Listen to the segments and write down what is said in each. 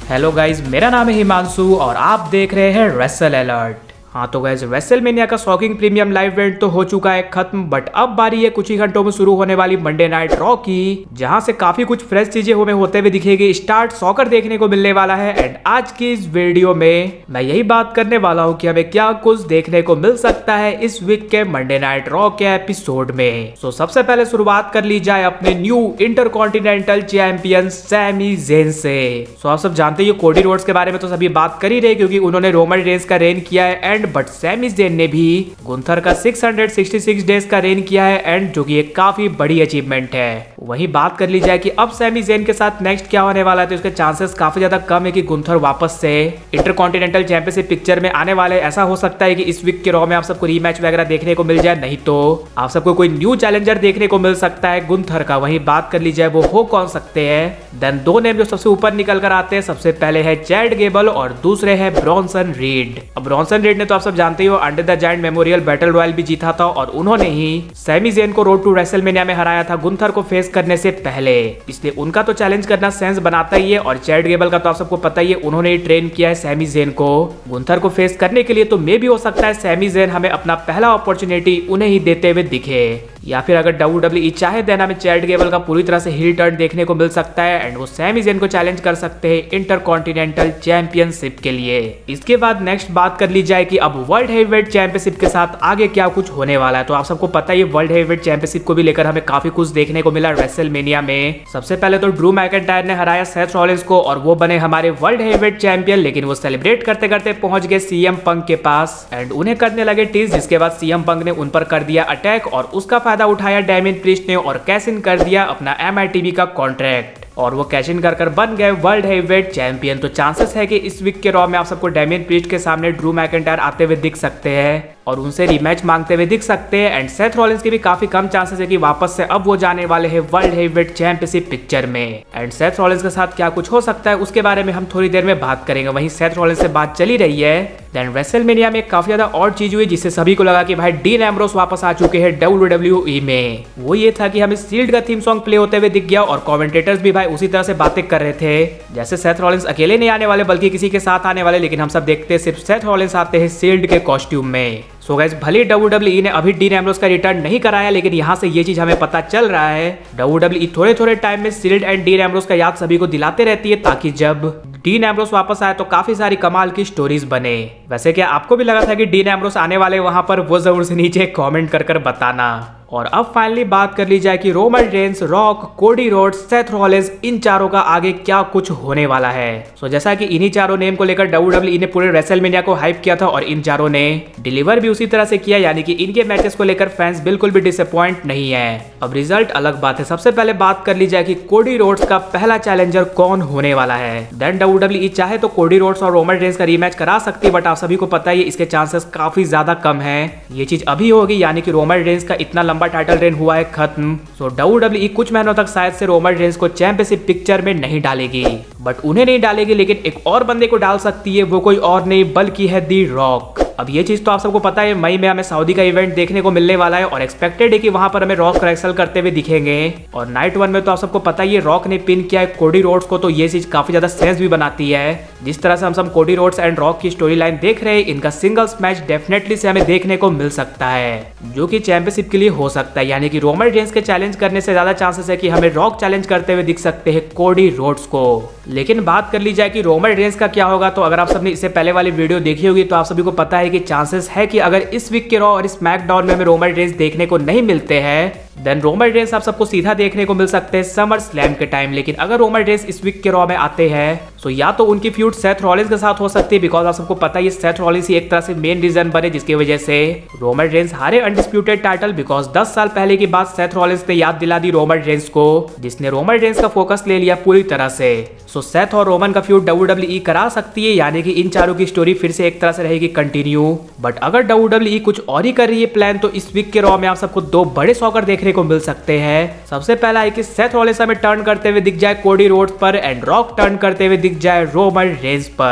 Hello guys, मेरा नाम है हिमांशु और आप देख रहे हैं रेसल अलर्ट। हाँ तो गाइज, रेसलमेनिया का शॉकिंग प्रीमियम लाइव इवेंट तो हो चुका है खत्म, बट अब बारी है कुछ ही घंटों में शुरू होने वाली मंडे नाइट रॉ की, जहां से काफी कुछ फ्रेश चीजें हमें होते हुए दिखेगी। स्टार्ट सॉकर देखने को मिलने वाला है एंड आज की इस वीडियो में मैं यही बात करने वाला हूँ कि हमें क्या कुछ देखने को मिल सकता है इस वीक के मंडे नाइट रॉ के एपिसोड में। तो सबसे पहले शुरुआत कर ली जाए अपने new intercontinental champion Sami Zayn से। तो आप सब जानते हैं कोडी रोड्स के बारे में तो सभी बात कर ही रहे, क्योंकि उन्होंने रोमन रेंस का रेन किया है बट सैमी ज़ेन ने भी गुंथर का 666 डेज का रेन किया है एंड जो कि एक काफी बड़ी अचीवमेंट है। वहीं बात कर ली जाए कि अब सैमी ज़ेन के साथ नेक्स्ट क्या होने वाला है, तो इसके चांसेस काफी ज्यादा कम है कि गुंथर वापस से इंटरकॉन्टिनेंटल चैंपियनशिप पिक्चर में आने वाले। ऐसा हो सकता है कि इस वीक के रॉ में आप सबको रीमैच वगैरह देखने को मिल जाए, नहीं तो आप सबको कोई न्यू चैलेंजर देखने को मिल सकता है गुंथर का। वहीं बात कर ली जाए वो हो कौन सकते हैं, देन दो नेम जो सबसे ऊपर निकल कर आते हैं, सबसे पहले है चैड गेबल और दूसरे है ब्रॉन्सन रीड। अब ब्रॉन्सन रीड ने तो आप सब जानते हो Andre the Giant memorial battle royal भी जीता था और उन्होंने ही सैमी ज़ेन को रोड टू रेसलमेनिया में हराया था गुंथर को फेस करने से पहले, इसलिए उनका तो चैलेंज करना सेंस बनाता ही है। और चैड गेबल का तो आप सबको पता ही है, उन्होंने ही ट्रेन किया है सैमी ज़ेन को गुंथर को फेस करने के लिए, तो मे भी हो सकता है सैमी ज़ेन हमें अपना पहला अपॉर्चुनिटी उन्हें ही देते हुए दिखे, या फिर अगर WWE चाहे देन हमें चैड गेबल का पूरी तरह से हील टर्न देखने को मिल सकता है एंड वो सैमी ज़ेन को चैलेंज कर सकते हैं इंटरकॉन्टिनेंटल चैंपियनशिप के लिए। इसके बाद नेक्स्ट बात कर ली जाए कि अब वर्ल्ड हेवीवेट चैंपियनशिप के साथ आगे क्या कुछ होने वाला है। तो आप सबको पता है वर्ल्ड हेवीवेट चैंपियनशिप को भी लेकर हमें काफी कुछ देखने को मिला रेसलमेनिया में। सबसे पहले तो ड्रू मैकिंटायर ने हराया सेथ रॉलिंस को और वो बने हमारे वर्ल्ड हेवीवेट चैंपियन, लेकिन वो सेलिब्रेट करते करते पहुंच गए सीएम पंक के पास एंड उन्हें करने लगे टीज, जिसके बाद सीएम पंक ने उन पर कर दिया अटैक और उसका फायदा उठाया डैमियन प्रीस्ट ने और कैश इन कर दिया अपना MITV का कॉन्ट्रैक्ट और वो कैश इन कर बन गए वर्ल्ड हेवीवेट चैंपियन। तो चांसेस है कि इस वीक के रॉ में आप सबको डैमियन प्रीस्ट के सामने ड्रू मैकिंटायर आते हुए दिख सकते हैं और उनसे रीमैच मांगते हुए दिख सकते हैं एंड सेथ रॉलिंस के भी काफी कम चांसेस है कि वापस से अब वो जाने वाले हैं वर्ल्ड हेवीवेट चैंपियनशिप पिक्चर में। एंड सेथ रॉलिंस के साथ क्या कुछ हो सकता है उसके बारे में हम थोड़ी देर में बात करेंगे। वहीं सेथ रॉलिंस से बात चली रही है, देन रेसलमेनिया में काफी ज्यादा और चीज हुई जिससे सभी को लगा कि भाई डीन एम्ब्रोस वापस आ चुके हैं WWE में। वो ये था कि हमें शील्ड का थीम सॉन्ग प्ले होते हुए दिख गया और कमेंटेटर्स भी भाई उसी तरह से बातें कर रहे थे जैसे सेथ रॉलिंस अकेले नहीं आने वाले बल्कि किसी के साथ आने वाले, लेकिन हम सब देखते हैं सिर्फ सेथ रॉलिंस आते हैं शील्ड के कॉस्ट्यूम में। सो गाइस, भले WWE ने अभी डीन एम्ब्रोस का रिटर्न नहीं कराया, लेकिन यहाँ से ये चीज हमें पता चल रहा है WWE थोड़े थोड़े टाइम में शील्ड एंड डीन एम्ब्रोस का याद सभी को दिलाते रहती है, ताकि जब डीन एम्ब्रोस वापस आए तो काफी सारी कमाल की स्टोरीज बने। वैसे क्या आपको भी लगा था कि डीन एम्ब्रोस आने वाले वहां पर? वो जरूर से नीचे कमेंट कर बताना। और अब फाइनली बात कर ली जाए कि Roman Reigns, Rock, Cody Rhodes, Seth Rollins, इन चारों का आगे क्या कुछ होने वाला है। सो जैसा कि इन्हीं चारों नेम को लेकर WWE ने पूरे रेसलमेनिया को हाइप किया था और इन चारों ने डिलीवर भी उसी तरह से किया, यानी कि इनके मैचेस को लेकर फैंस बिल्कुल भी डिसअपॉइंट नहीं है। अब रिजल्ट अलग बात है। सबसे पहले बात कर ली जाए कि कोडी रोड्स का पहला चैलेंजर कौन होने वाला है। देन WWE चाहे तो कोडी रोड्स और रोमन रेंस का रीमैच करा सकती है, बट आप सभी को पता है इसके चांसेस काफी ज्यादा कम है। ये चीज अभी होगी, यानी कि रोमन रेंस का इतना लंबा टाइटल रेन हुआ है खत्म। सो WWE कुछ महीनों तक शायद से रोमन रेंस को चैंपियनशिप पिक्चर में नहीं डालेगी, बट उन्हें नहीं डालेगी लेकिन एक और बंदे को डाल सकती है। वो कोई और नहीं बल्कि है दी रॉक। अब ये चीज तो आप सबको पता है, मई में हमें सऊदी का इवेंट देखने को मिलने वाला है और एक्सपेक्टेड है कि वहां पर हमें रॉक रेसल करते हुए दिखेंगे। और नाइट 1 में तो आप सबको पता ही है रॉक ने पिन किया है कोडी रोड्स को, तो ये चीज काफी ज्यादा सेंस भी बनाती है। जिस तरह से हम सब कोडी रोड्स एंड रॉक की स्टोरी लाइन देख रहे हैं, इनका सिंगल्स मैच डेफिनेटली से हमें देखने को मिल सकता है, जो कि चैंपियनशिप के लिए हो सकता है। यानी कि रोमन रेंस के चैलेंज करने से ज्यादा चांसेस है कि हमें रॉक चैलेंज करते हुए दिख सकते हैं कोडी रोड्स को। लेकिन बात कर ली जाए कि रोमन रेंस का क्या होगा, तो अगर आप सबने इससे पहले वाली वीडियो देखी होगी तो आप सभी को पता है कि चांसेस है कि अगर इस वीक के रॉ और स्मैकडाउन में हमें रोमन रेंस देखने को नहीं मिलते हैं, देन रोमन रेंस आप सबको सीधा देखने को मिल सकते हैं समर स्लैम के टाइम। लेकिन अगर रोमन रेंस इस वीक के रॉ में आते हैं तो या तो उनकी फ्यूड सेथ रॉलिंस के साथ हो सकती है, बिकॉज आप सबको पता है सेथ रॉलिंस ही एक तरह से मेन रीजन बने जिसकी वजह से रोमन रेंस हारे अनडिस्प्यूटेड टाइटल, बिकॉज 10 साल पहले की बात सेथ रॉलिंस ने याद दिला दी रोमन रेंस को, जिसने रोमन रेंस का फोकस ले लिया पूरी तरह से। सो सेथ और रोमन का फ्यूड WWE करा सकती है, यानी कि इन चारों की स्टोरी फिर से एक तरह से रहेगी कंटिन्यू। बट अगर WWE कुछ और ही कर रही है प्लान, तो इस वीक के रॉ में आप सबको दो बड़े सॉकर देखने को मिल सकते हैं। सबसे पहला है कि सेथ रॉलिंस हमें टर्न करते हुए दिख जाए कोडी रोड्स पर एंड रॉक टर्न करते हुए दिख जाए रोमन रेंस पर।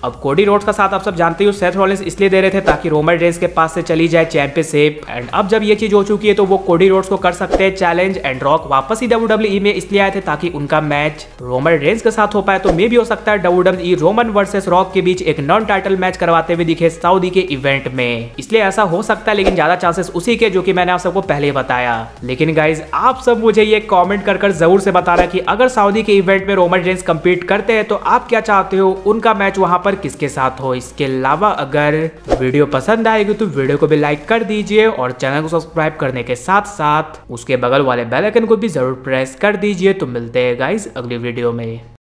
अब कोडी रोड्स का साथ आप सब जानते हो सेथ रॉलिंस इसलिए दे रहे थे ताकि रोमन रेंस के पास से चली जाए चैंपियनशिप, एंड अब जब ये चीज हो चुकी है तो वो कोडी रोड्स को कर सकते हैं चैलेंज, एंड रॉक वापस ही WWE में इसलिए आए थे ताकि उनका मैच रोमन रेंस के साथ हो पाए। तो मे भी हो सकता है WWE रोमन वर्सेस रॉक के बीच एक नॉन टाइटल मैच करवाते हुए दिखे सऊदी के इवेंट में, इसलिए ऐसा हो सकता है, लेकिन ज्यादा चांसेस उसी के जो कि मैंने आप सबको पहले ही बताया। लेकिन गाइज आप सब मुझे ये कमेंट कर जरूर से बताना कि अगर सऊदी के इवेंट में रोमन रेंस कंपीट करते हैं तो आप क्या चाहते हो उनका मैच वहां पर किसके साथ हो। इसके अलावा अगर वीडियो पसंद आएगी तो वीडियो को भी लाइक कर दीजिए और चैनल को सब्सक्राइब करने के साथ साथ उसके बगल वाले बेल आइकन को भी जरूर प्रेस कर दीजिए। तो मिलते हैं गाइज अगली वीडियो में।